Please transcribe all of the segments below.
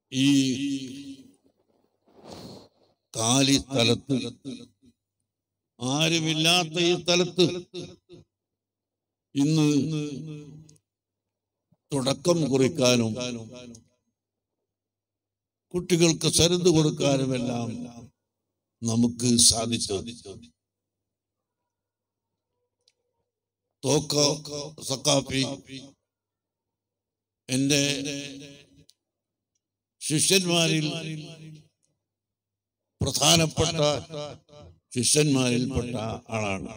ഈ കാലി സ്ഥലത്ത്, ആരുമില്ലാത്ത ഈ സ്ഥലത്ത് ഇന്ന് തുടക്കം കുറിക്കാനും കുട്ടികൾക്ക് സരത് കൊടുക്കാനുമെല്ലാം നമുക്ക് സാധിച്ചു. തോക്ക സഖാഫി എന്റെ ശിഷ്യന്മാരിൽ പ്രധാനപ്പെട്ട ശിഷ്യന്മാരിൽപ്പെട്ട ആളാണ്.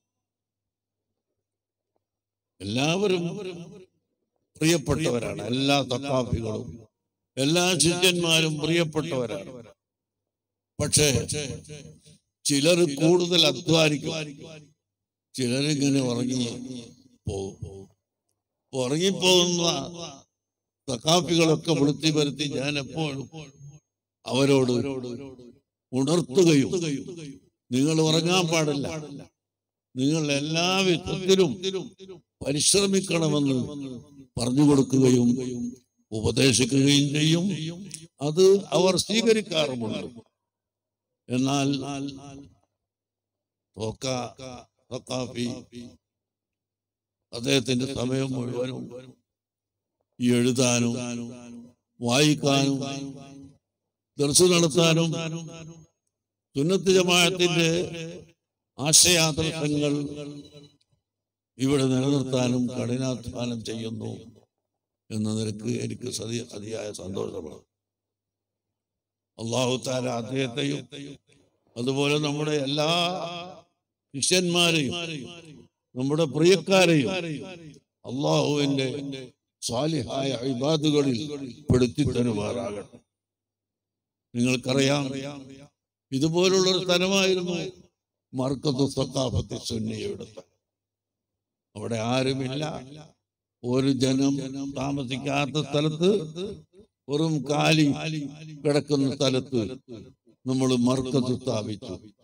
എല്ലാവരും പ്രിയപ്പെട്ടവരാണ്. എല്ലാ സഖാഫികളും എല്ലാ ശിഷ്യന്മാരും പ്രിയപ്പെട്ടവരാണ്. പക്ഷേ ചിലർ കൂടുതൽ അധ്വാനിക്കും, ചിലരിങ്ങനെ ഉറങ്ങിപ്പോകുന്ന സഖാഫികളൊക്കെ വിളിച്ചു വരുത്തി ഞാൻ എപ്പോഴും അവരോട് ഉണർത്തുകയും നിങ്ങൾ ഉറങ്ങാൻ പാടില്ല, നിങ്ങൾ എല്ലാ വിധത്തിലും പരിശ്രമിക്കണമെന്ന് പറഞ്ഞു കൊടുക്കുകയും ഉപദേശിക്കുകയും ചെയ്യും. അത് അവർ സ്വീകരിക്കാറുമുണ്ട്. എന്നാൽ സഖാഫി അദ്ദേഹത്തിന്റെ സമയം മുഴുവനും എഴുതാനും വായിക്കാനും ദർസ് നടത്താനും സുന്നത്ത് ജമാഅത്തിന്റെ ആശയാദർശങ്ങൾ ഇവിടെ നിലനിർത്താനും കഠിനാധ്വാനം ചെയ്യുന്നു എന്ന നിലക്ക് എനിക്ക് അതിയായ സന്തോഷമാണ്. അല്ലാഹു തആല അദ്ദേഹത്തെയും അതുപോലെ നമ്മുടെ എല്ലാ ശിഷ്യന്മാരെയും നമ്മുടെ പ്രിയക്കാരെയും അല്ലാഹുവിന്റെ സ്വാലിഹായ ഇബാദുകളിൽ പെടുത്തി തരുമാറാകട്ടെ. നിങ്ങൾക്കറിയാം, ഇതുപോലുള്ളൊരു സ്ഥലമായിരുന്നു മർക്കത്തു സഖാഫത്തി സുന്നിയുടെ സ്ഥലം. അവിടെ ആരുമില്ല, ഒരു ജനം താമസിക്കാത്ത സ്ഥലത്ത്, വെറും കാലി കിടക്കുന്ന സ്ഥലത്ത് നമ്മൾ മർക്കത്ത് സ്ഥാപിച്ചു.